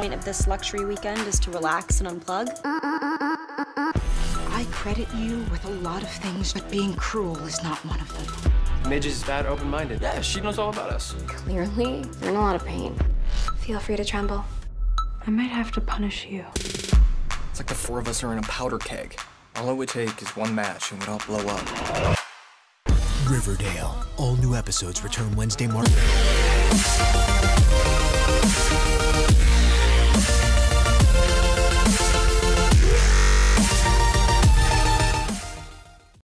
point of this luxury weekend is to relax and unplug. I credit you with a lot of things, but being cruel is not one of them. Midge is that open-minded. Yeah, she knows all about us. Clearly, you're in a lot of pain. Feel free to tremble. I might have to punish you. It's like the four of us are in a powder keg. All it would take is one match and we'd all blow up. Riverdale. All new episodes return Wednesday, March.